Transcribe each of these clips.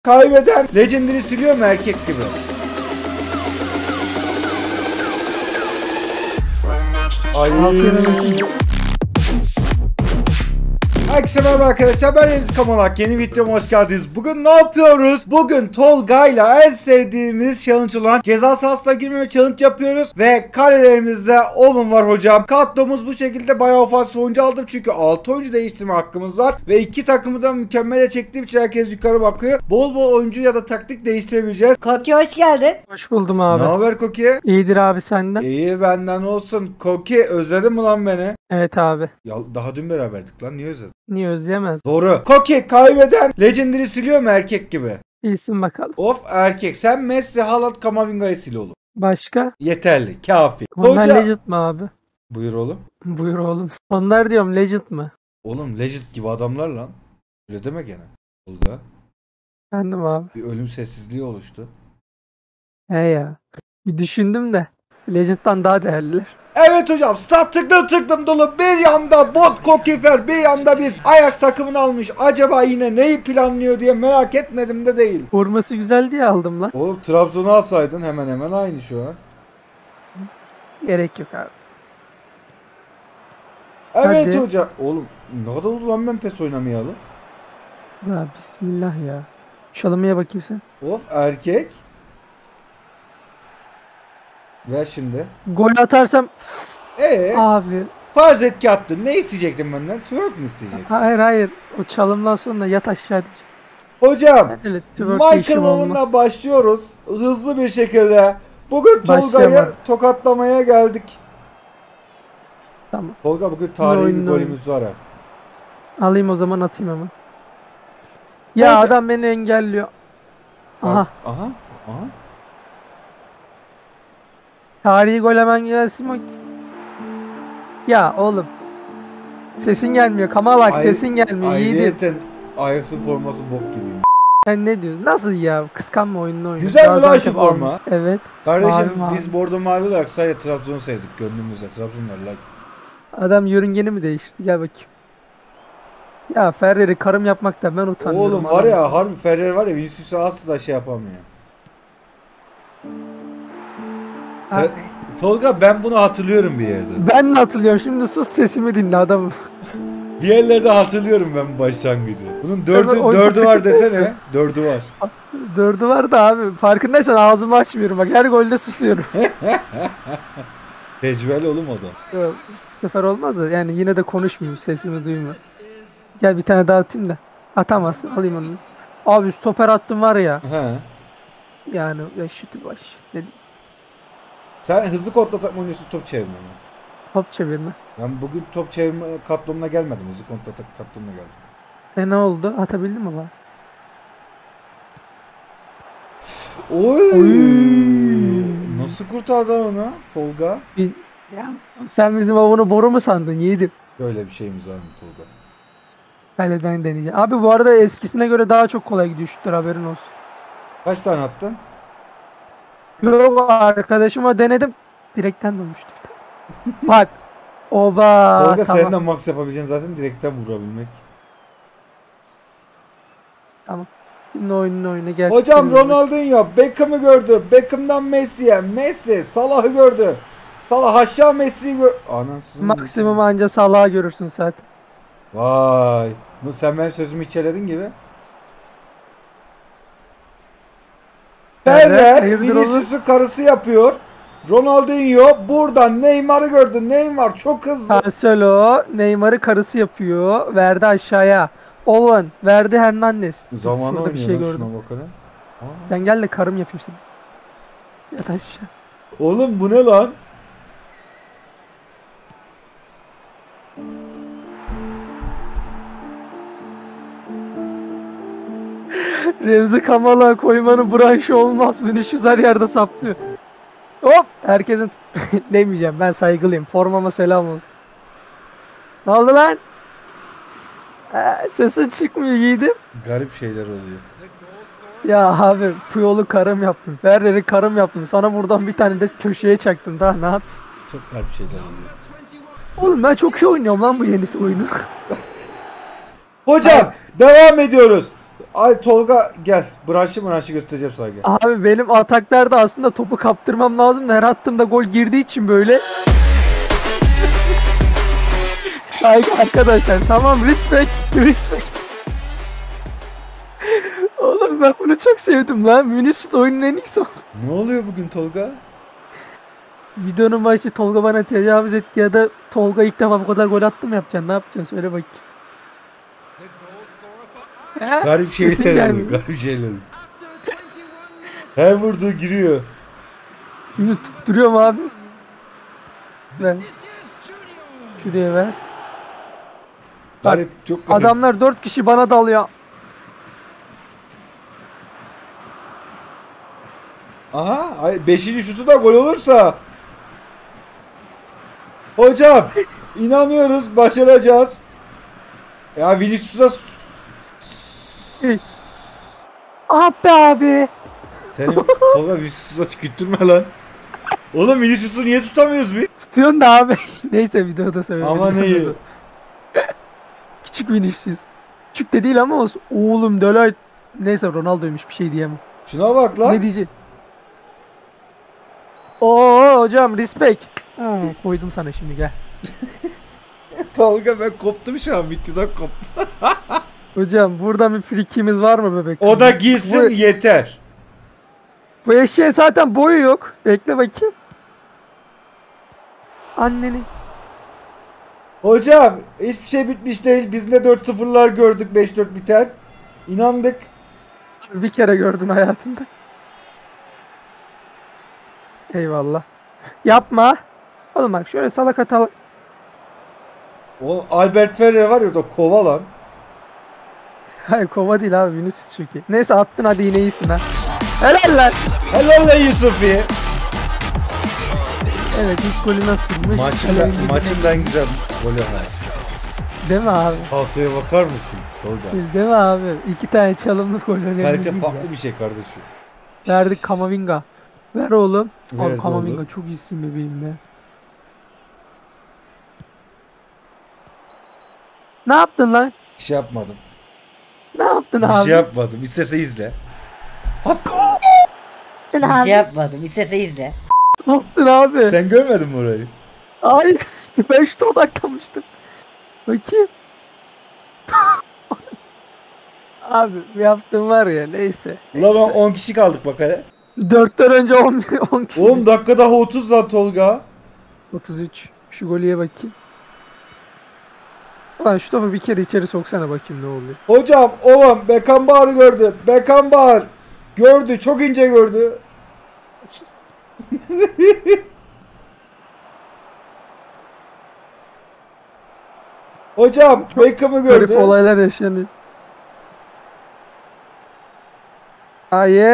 Kaybeden Legendary siliyor mu erkek gibi? Ay. Herkese merhaba arkadaşlar, ben Remzi Kamalak. Yeni videoma hoş geldiniz. Bugün ne yapıyoruz? Bugün Tolga'yla en sevdiğimiz challenge olan ceza sahasına girmeme challenge yapıyoruz. Ve karelerimizde Owen var hocam. Kadromuz bu şekilde, bayağı ofansif oyuncu aldım. Çünkü 6 oyuncu değiştirme hakkımız var. Ve 2 takımı da mükemmele çektiğim için herkes yukarı bakıyor. Bol bol oyuncu ya da taktik değiştirebileceğiz. Koki hoş geldin. Hoş buldum abi. Ne haber Koki? İyidir abi senden. İyi benden olsun. Koki, özledin mi lan beni? Evet abi. Ya daha dün beraberdik lan, niye özledin? Niye özleyemez? Doğru. Koki, kaybeden Legendary siliyor mu erkek gibi? İyisin bakalım. Of erkek. Sen Messi, Haaland, Kamavinga'yı sil oğlum. Başka? Yeterli. Kafi. Onlar Hoca. legit mi abi? Buyur oğlum. Buyur oğlum. Onlar diyorum legit mi? Oğlum legit gibi adamlar lan. Öyle deme gene. Olga. Efendim abi. Bir ölüm sessizliği oluştu. He ya. Bir düşündüm de. Legit'ten daha değerliler. Evet hocam, stat tıklım dolu. Bir yanda bot Kokifer, bir yanda biz Ajax takımını almış. Acaba yine neyi planlıyor diye merak etmedim de değil. Forması güzel diye aldım lan. Oğlum Trabzon'u alsaydın hemen hemen aynı şu an. Gerek yok abi. Evet Hadi. hocam. Oğlum ne kadar oldu lan ben PES oynamayalı? Ya bismillah ya. Çalımıya bakayım sen. Of erkek. Ver şimdi. Gol atarsam abi. Farz et ki attın. Ne isteyecektin benden? Twerk mi isteyecektin? Hayır. O çalımdan sonra yat aşağı diyeceğim. Hocam, Evet, Michael Owen'la başlıyoruz. Hızlı bir şekilde. Bugün Tolga'yı Başlayamadım. tokatlamaya geldik. Tamam. Tolga, bugün tarihi bir Oyun. golümüz var ha. Alayım o zaman, atayım hemen. Ya Bence- adam beni engelliyor. Aha. Aha. Tarihi gol hemen gelsin mi? Ya oğlum. Sesin gelmiyor. Kamalak sesin gelmiyor. Yiğidim. Ayrıyeten Ajax'ın forması bok gibi. Sen ne diyorsun? Nasıl ya? Kıskanma, oyununu oyna. Güzel mi lan şu Gaziantep forma? almış. Evet. Kardeşim Mavi. biz bordo mavi olarak sadece Trabzon'u sevdik gönlümüzle. Trabzonlar like. Adam yörüngeni mi değişti? Gel bakayım. Ya Ferrari karım yapmakta ben utanıyorum. Oğlum var adam. ya, harbi Ferrer var ya, Vinicius'u asla şey yapamıyor. Ha, Tolga, ben bunu hatırlıyorum bir yerde. Ben de hatırlıyorum. Şimdi sus, sesimi dinle adamım. Bir yerlerde hatırlıyorum ben başlangıcı. Bunun Evet, o- dördü var desene. Dördü var. 4'ü var da abi. Farkındaysan ağzımı açmıyorum. Bak her golde susuyorum. Tecrübeli oğlum o da. Yok, bu sefer olmaz da yani yine de konuşmayayım, sesimi duyma. Gel bir tane daha atayım da. Atamazsın, alayım onu. Abi stoper attım var ya. He. Yani ya şutu baş. Ne diyeyim, Sen hızlı kodla takma oynuyorsun, top çevirme mi? top çevirme. Ben bugün top çevirme katlonuna gelmedim. Hızlı kodla katlonuna geldim. Ne oldu? Atabildin mi bana? Oy! Oy! Nasıl kurtardı onu Tolga? Ya, sen bizim avunu boru mu sandın yiğidim? Böyle bir şeyimiz var mı Tolga? Kaleden deneyeceğim. Abi bu arada eskisine göre daha çok kolay gidiyor şutlar, haberin olsun. Kaç tane attın? Yok, arkadaşıma denedim. Direkten dönmüştü. Bak. Oba. Tolga, Tamam. senin de max yapabileceğin zaten direkten vurabilmek. Tamam. Şimdi oyununu gel. Hocam Ronaldinho Beckham'ı gördü. Beckham'dan Messi'ye. Messi Salah'ı gördü. Salah aşağı Messi'yi Anasını. Maksimum anca Salah'ı görürsün zaten. Vay. Sen benim sözümü içeledin gibi. Evet, Ferrer hayırdır Vinicius'u karısı yapıyor. Ronaldinho buradan Neymar'ı gördü. Neymar çok hızlı. Cancelo Neymar'ı karısı yapıyor. Verdi aşağıya. Owen verdi Hernandez. Zamanı Şurada bir oynuyor şey lan, gördüm. şuna bakalım. Sen gel de karım yapayım seni. Yat aşağı. Oğlum bu ne lan? Remzi Kamal'a koymanın branşı olmaz. Beni şu her yerde saplıyor. Hop! Herkesin demeyeceğim, ben saygılıyım. Formama selam olsun. Ne oldu lan? Sesin çıkmıyor yiğidim. Garip şeyler oluyor. Ya abi Puyol'u karım yaptım. Ferrer'i karım yaptım. Sana buradan bir tane de köşeye çaktım. Daha ne yap? Çok garip şeyler oluyor. Oğlum ben çok iyi oynuyorum lan bu yenisi oyunu. Hocam devam ediyoruz. Ay Tolga gel. Branşı göstereceğim sana gel. Abi benim ataklarda aslında topu kaptırmam lazım da her attığımda gol girdiği için böyle. Saygı arkadaşlar. Tamam, respect. Oğlum ben bunu çok sevdim lan. Vinicius oyunun en iyisi. Ne oluyor bugün Tolga? Videonun başı Tolga bana tecavüz etti ya da Tolga ilk defa bu kadar gol attı mı yapacaksın? Ne yapacaksın? Söyle bakayım. He? Garip Sesin şeyler gelmiyor. oluyor. Garip şeyler oluyor. Her vurduğu giriyor. Şimdi tutturuyorum abi. Ver. Şuraya ver. Garip, çok garip. Adamlar 4 kişi bana dalıyor. Aha, 5. şutu da gol olursa. Hocam, inanıyoruz, başaracağız. Ya Vinicius'a Ah be abi. senin Tolga Vinicius'a tükürtme lan. Oğlum Vinicius'u niye tutamıyoruz biz? Tutuyorsun da abi. Neyse videoda söyleyeyim. Ama neyi? Küçük Vinicius. Küçük de değil ama olsun. Oğlum Delay. Neyse Ronaldo'ymuş, bir şey diyemem. Şuna bak lan. Ne diyeceğim? Oo hocam respect. Koydum sana şimdi, gel. Tolga ben koptum şu an, videodan koptum. Hocam burada bir frikimiz var mı bebek? O da giysin yeter. Bu eşeğin zaten boyu yok. Bekle bakayım. Annenin. Hocam hiçbir şey bitmiş değil. Biz de 4-0'lar gördük, 5-4 biten. İnandık. Bir kere gördün hayatında. Eyvallah. Yapma. Oğlum bak şöyle salak hatalı. O Albert Ferrer var ya, o da kova lan. Hayır kova değil abi, Vinicius çünkü. Neyse attın, hadi yine iyisin ha. Helal lan. Helal lan Yusufi. Evet, ilk golü nasılmış? Maçın en güzel golü ha. Değil mi abi? Falsoya bakar mısın Tolga? Değil mi abi? 2 tane çalımlı gol önemli Kalite değil farklı ya. bir şey kardeşim. Verdik Kamavinga. Ver oğlum. Verdi Abi Kamavinga oğlum. çok iyisin bebeğim be. Ne yaptın lan? Bir şey yapmadım. Ne yaptın Bir abi? şey yapmadım. İsterse izle. Bir şey yapmadım. İsterse izle. Ne yaptın abi? Sen görmedin mi orayı? Hayır. Ben şuna odaklanmıştım. Bakayım. Abi yaptığım var ya, neyse. Ulan 10 kişi kaldık bak hele. 4'ten önce 10 kişi. 10 dakika daha 30 lan Tolga. 33. Şu golüye bakayım. Ulan şu topu bir kere içeri soksana bakayım ne oluyor. Hocam oğlum Beckenbauer'ı gördü. Beckenbauer gördü, çok ince gördü. Hocam Beckham'ı Garip gördü. olaylar yaşanıyor. Hayır.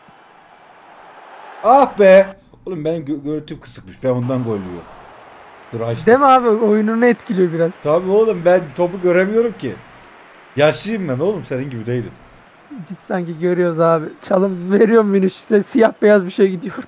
Ah be. Oğlum benim görüntüm kısıkmış. Ben ondan gol yiyorum. Dur açtım. Değil mi abi? Oyununu etkiliyor biraz. Tabii oğlum, ben topu göremiyorum ki. Yaşlıyım ben oğlum, senin gibi değilim. Biz sanki görüyoruz abi. Çalım veriyorum Vinicius'e. Siyah beyaz bir şey gidiyordu.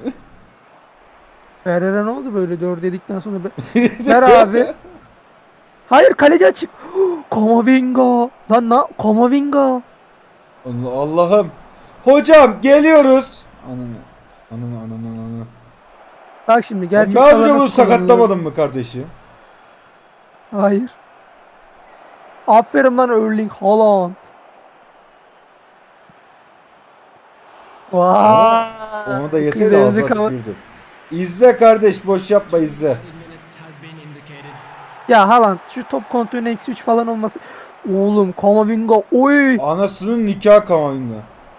Ferrer'e ne oldu böyle 4 dedikten sonra? Ver abi. Hayır, kaleci açık. Kamavinga. Lan Kamavinga. Allah'ım. Hocam geliyoruz. Ananı. Bak şimdi gerçek Ben az çalım önce bunu nasıl kullanılıyor? sakatlamadın mı kardeşim? Hayır. Aferin lan Erling Haaland. Vay. Onu da yeseydi Remzi ağzına Kama- tükürdü. İzle kardeş, boş yapma, izle. Ya Haaland şu top kontrolünün -3 falan olması. Oğlum Kamavinga oy. Anasının nikah Kamavinga.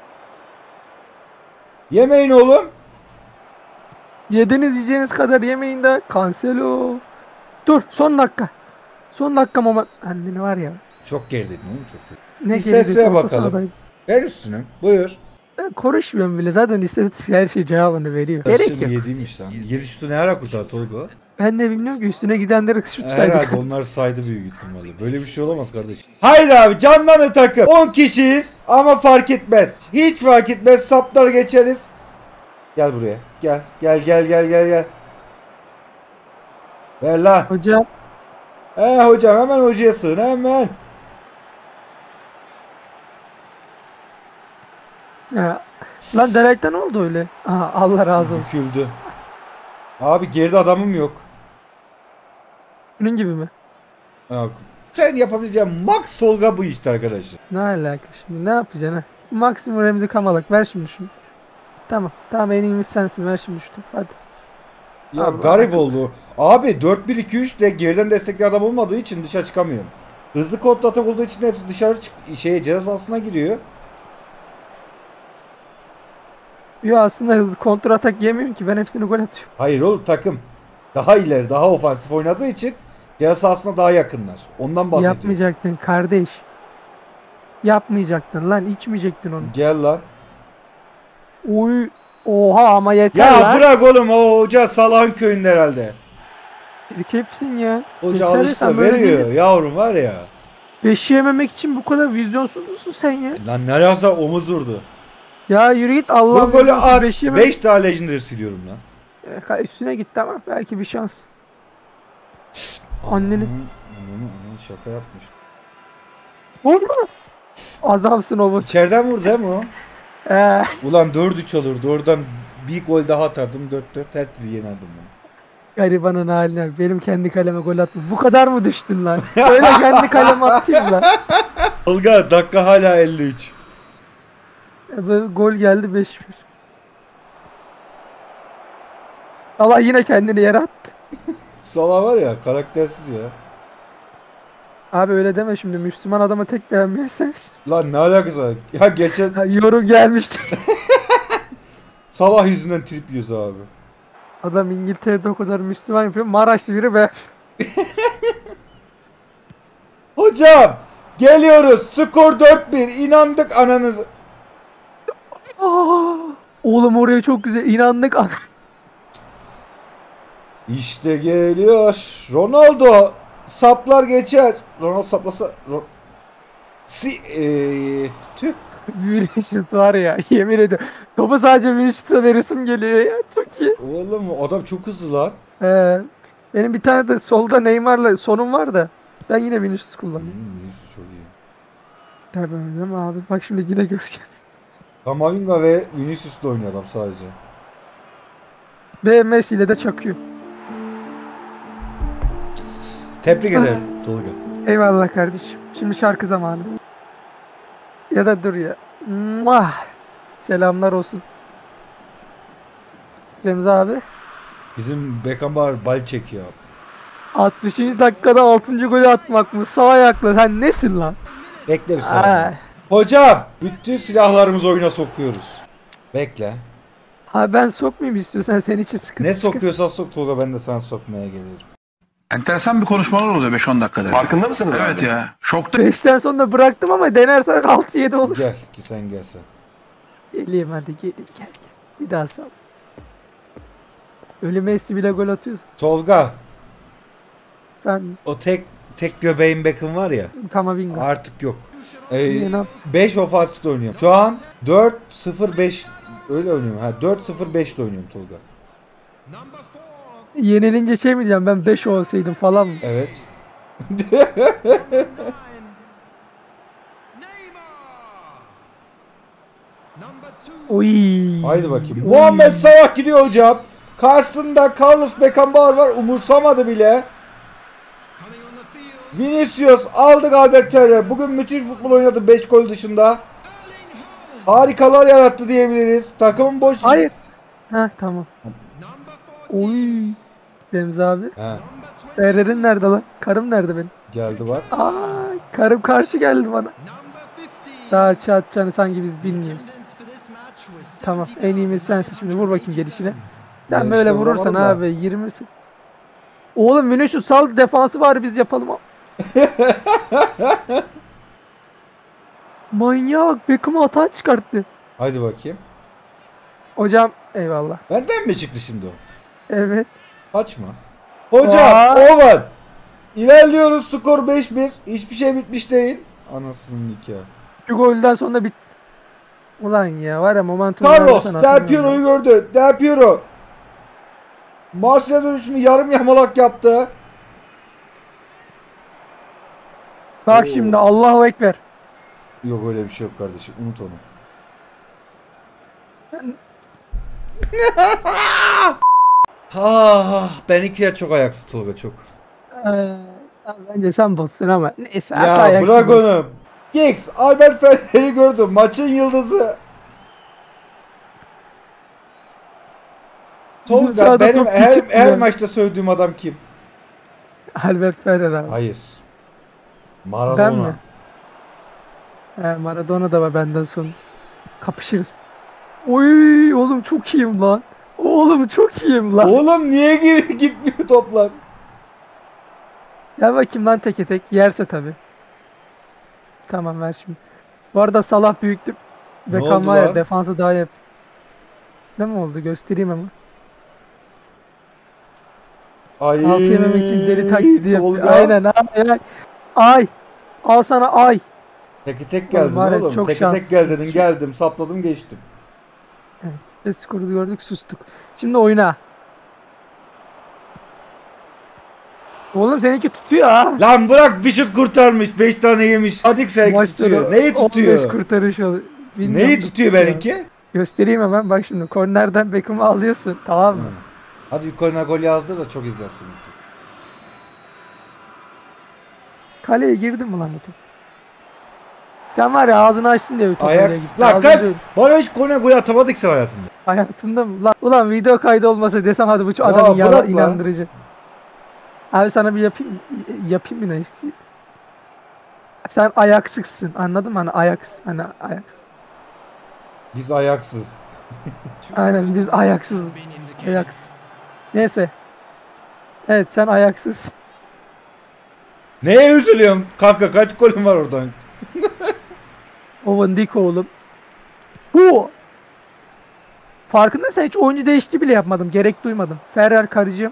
Yemeyin oğlum. Yediniz yiyeceğiniz kadar yemeyin de. Cancelo. Dur son dakika. Son dakika moment. Anneni var ya. Çok gerideydin oğlum, çok geride. Ne İstatistiğe geride, orta bakalım. sahadayım. Ver üstünü. Buyur. Ben konuşmuyorum bile, zaten istatistik her şey cevabını veriyor. Gerek Kardeşim yok. yediymiş lan. 7 şutu ne ara kurtar Tolga? Ben de bilmiyorum ki, üstüne gidenleri şut Herhalde saydık. onlar saydı büyük ihtimalle. Böyle bir şey olamaz kardeşim. Haydi abi, canlanın takım. 10 kişiyiz ama fark etmez. Hiç fark etmez. Saplar geçeriz. Gel buraya. Gel. Ver lan. Hocam Hocam hemen hocaya sığın hemen. Ya, lan Derek'te ne oldu öyle? Aha, Allah razı olsun. Büküldü. Abi geride adamım yok. Bunun gibi mi? Yok. Sen yapabileceğin max Tolga bu işte arkadaşlar. Ne alaka şimdi? Ne yapacaksın ha? Maksimum Remzi Kamalak. Ver şimdi şunu. Tamam. Tamam en iyimiz sensin. Ver şimdi şu topu. Hadi. Ya Allah garip akıl. oldu. Abi 4-1-2-3 de geriden destekli adam olmadığı için dışarı çıkamıyorum. Hızlı kontra atak olduğu için hepsi dışarı ceza sahasına giriyor. Yo aslında hızlı kontra atak yemiyorum ki. Ben hepsini gol atıyorum. Hayır oğlum takım daha ileri, daha ofansif oynadığı için ceza sahasına daha yakınlar. Ondan bahsediyorum. Yapmayacaktın kardeş. Yapmayacaktın lan. İçmeyecektin onu. Gel lan. Oy. Oha ama yeter Ya lan. bırak oğlum, o hoca Salah'ın köyünde herhalde. Erkeksin ya. Hoca Yeter ya, alıştı sen böyle veriyor değil. yavrum var ya. Beşi yememek için bu kadar vizyonsuz musun sen ya? Lan ne alakası omuz vurdu. Ya yürü git Allah Bu golü vizyonsuz at. beşi yememek. 5 daha legendary siliyorum lan. Üstüne gitti ama belki bir şans. Anneni. Ananı şaka yapmış. Vurma. Adamsın o bu. İçeriden vurdu değil mi o? Ee, Ulan 4-3 olurdu. Oradan bir gol daha atardım. 4-4 her türlü yenerdim bunu. garibanın haline. Benim kendi kaleme gol atma. Bu kadar mı düştün lan? Öyle kendi kaleme atayım lan. Ilga dakika hala 53. Böyle gol geldi 5-1. Allah yine kendini yere attı. Salah var ya karaktersiz ya. Abi öyle deme şimdi. Müslüman adamı tek beğenmeyen sensin. Lan ne alakası var? Ya geçen Ha, yorum gelmişti. Salah yüzünden trip yiyoruz abi. Adam İngiltere'de o kadar Müslüman yapıyor. Maraşlı biri be. Hocam geliyoruz. Skor 4-1. İnandık ananızı. Aa, oğlum oraya çok güzel inandık. İşte geliyor. Ronaldo saplar geçer. Ronaldo saplasa tüh. Vinicius var ya yemin ediyorum. Topu sadece Vinicius'a veresim geliyor ya. Çok iyi. Oğlum adam çok hızlı lan. Benim bir tane de solda Neymar'la sonum var da. Ben yine Vinicius kullanıyorum. Vinicius çok iyi. Tabii öyle mi abi? Bak şimdi yine göreceğiz. Kamavinga ve Vinicius'la oynuyor adam sadece. Ve Messi ile de çakıyor. Tebrik ederim Tolga. Eyvallah kardeşim. Şimdi şarkı zamanı. Ya da dur ya. Muah. Selamlar olsun. Remzi abi. Bizim Beckenbauer bal çekiyor abi. 60. dakikada 6. golü atmak mı? Sağ ayakla. Sen nesin lan? Bekle bir Aa, saniye. Hocam bütün silahlarımızı oyuna sokuyoruz. Bekle. ha ben sokmayayım istiyorsan senin için sıkıntı Ne çıkar. sokuyorsan sok Tolga, ben de sana sokmaya gelirim. Enteresan bir konuşmalar oluyor 5-10 dakikada. Farkında mısınız Evet abi? ya. Şokta 5'ten sonra bıraktım ama denersen 6-7 olur. Gel ki sen gelsen. Geleyim hadi gel. Bir daha sal. Ölü Messi bile gol atıyorsun. Tolga Ben o tek göbeğin Beckham var ya Kamavinga. artık yok. Niye, ne yaptın? 5 ofansifte oynuyorum. Şu an 4-0-5 öyle oynuyorum. Ha 4-0-5'te oynuyorum Tolga. Yenilince şey mi diyeceğim ben 5 olsaydım falan mı? Evet. Oy. Haydi bakayım. Oy. Muhammed Salah gidiyor hocam. Karşısında Carlos Beckenbauer var. Umursamadı bile. Vinicius aldı Albert Teller. Bugün müthiş futbol oynadı 5 gol dışında. Harikalar yarattı diyebiliriz. Takımın boş... Hayır. Ha tamam. Oy. Remzi abi. He, Ferrer'in nerede lan? Karım nerede benim? geldi bak. Aa, karım karşı geldi bana. Sağ atacağını sanki biz bilmiyoruz. Tamam en iyimiz sensin şimdi vur bakayım gelişine. Sen Gelişine böyle vurursan vuramadım da. abi 20'si. Oğlum Vinicius sal defansı var biz yapalım abi. Manyak Beckham'ı hata çıkarttı. Haydi bakayım. Hocam eyvallah. Benden mi çıktı şimdi o? Evet. Kaçma. Hocam Aa. over. İlerliyoruz, skor 5-1. Hiçbir şey bitmiş değil. Anasının nikahı. Şu golden sonra bit. Ulan ya var ya momentum. Carlos vermesen Del atamıyorum Piero'yu gördü. Del Piero. Marsilya dönüşünü yarım yamalak yaptı. ya. Bak Oo. şimdi Allahu Ekber. Yok öyle bir şey yok kardeşim. Unut onu. Benimkiler çok ayaksız Tolga, çok. Bence sen bozsun ama neyse. Ya bırak onu. Giggs, Albert Ferrer'i gördüm. Maçın yıldızı. Tolga sahada benim top her geçirtmiyor. maçta söylediğim adam kim? Albert Ferrer abi. Hayır. Ben Maradona. mi? Maradona da var benden sonra. Kapışırız. Oy oğlum çok iyiyim lan. Oğlum çok iyiyim lan. Oğlum niye gitmiyor toplar? Gel bakayım lan teke tek. Yerse tabi. Tamam ver şimdi. Bu arada Salah büyüktü. Ne Beckham oldu var ya lan? defansı daha yap. Ne mi oldu göstereyim ama. Ay. Altı yememek için deli taklidi yapıyor. Tolga. Aynen ay. Ay. Al sana ay. Teke tek geldin var ya, oğlum. çok Teke tek şanslısın. gel dedin, geldim, sapladım, geçtim. Evet. Ve skoru gördük sustuk. Şimdi oyna. Oğlum seninki tutuyor ha. Lan bırak, bir şut kurtarmış, 5 tane yemiş. Hadi sen Maçta tutuyor. Neyi 15 tutuyor? kurtarış oluyor. Bilmiyorum Neyi da tutuyor benimki? Göstereyim hemen bak şimdi. Kornerden Beckham'ı alıyorsun. Tamam mı? Hadi bir korner gol yazdır da çok izlersin. Kaleye girdin mi lan bu top? Sen var ya ağzını açtın diye bir top oraya Ajax. gitti. Lan Az kaç. önce Bana hiç korner gol atamadık sen hayatında. hayatında mı? Ulan video kaydı olmasa desem hadi bu Ya adamın bırak lan. inandırıcı. Abi sana bir yapayım mı ne işte? Sen ayaksızsın anladın mı? Hani Ajax. Biz ayaksız. Aynen biz ayaksız. Ayaksız. Neyse. Evet sen ayaksız. Neye üzülüyorum? Kanka kaç golüm var oradan? Owen Dick oğlum. Bu. Farkındaysan hiç oyuncu değişikliği bile yapmadım. Gerek duymadım. Ferrer karıcığım.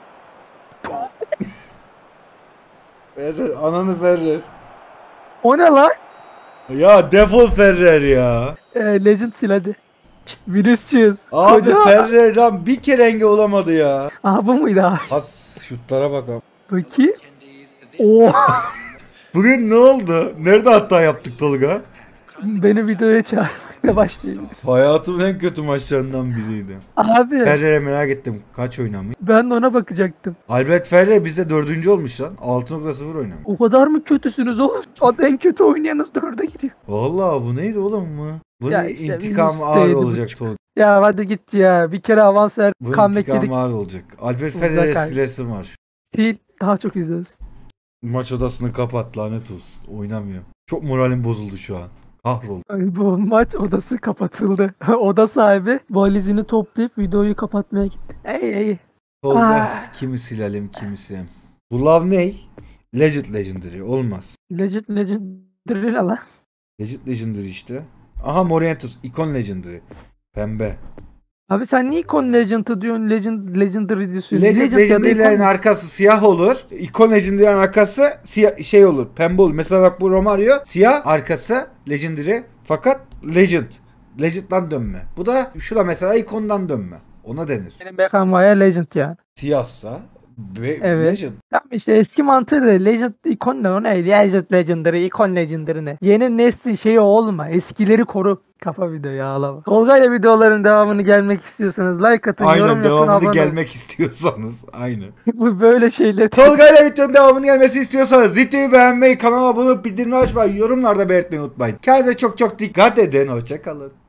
Ferrer, ananı Ferrer. O ne lan? Ya defol Ferrer ya. Legend sil hadi. Vinicius. Abi Koca. Ferrer lan bir kere enge olamadı ya. Aha bu muydu abi? Has şutlara bakalım. Bakayım. Oo. Bugün ne oldu? Nerede hata yaptık Tolga? Beni videoya çağırmakla başlayabilir. Hayatımın en kötü maçlarından biriydi. Abi Ferrer'e merak ettim. Kaç oynamış? ben de ona bakacaktım. Albert Ferrer bizde 4. olmuş lan. 6.0 oynamış. O kadar mı kötüsünüz oğlum? En kötü oynayanız 4'e giriyor. Vallahi bu neydi oğlum bu? Bunun Ya işte intikam Windows ağır değdi olacak buçuk. Tolga. Ya hadi git ya. Bir kere avans ver. Bunun Comeback intikam yedik. ağır olacak. Albert Uzak Ferrer'e ay. silesim var. Değil. Daha çok izleriz. Maç odasını kapat, lanet olsun. Oynamıyor. Çok moralim bozuldu şu an. Kahroldu. Ay, bu maç odası kapatıldı. Oda sahibi valizini toplayıp videoyu kapatmaya gitti. Ey. Tolga Ah. kimi silelim kimi silelim. Bu lav ne? Legendary olmaz. Legendary ne lan? Legendary işte. Aha Morientus Icon Legendary. Pembe. Abi sen niye Icon Legend'ı diyorsun? Legendary diyorsun. Legendary'lerin arkası siyah olur. Icon Legendary'lerin arkası siyah, şey olur. Pembe olur. Mesela bak bu Romario siyah, arkası Legendary fakat Legend. Legend'dan dönme. Bu da şu da mesela Icon'dan dönme. Ona denir. Benim Beckham var ya Legend yani. Siyahsa Evet. Legend. Tamam işte eski mantığı da Legend Icon ne o ne? Legendary, Icon Legendary ne? Yeni nesli şeyi olma. Eskileri koru. Kafa videoyu ağlama. Tolga ile videoların devamını gelmek istiyorsanız like atın, yorum Aynen, yapın, devamını abone olun. gelmek istiyorsanız. Aynen. Bu böyle şeyler. Tolga ile videonun devamını gelmesi istiyorsanız videoyu beğenmeyi, kanala abone olup bildirimleri açmayı, yorumlarda belirtmeyi unutmayın. Kendinize çok çok dikkat edin. Hoşçakalın.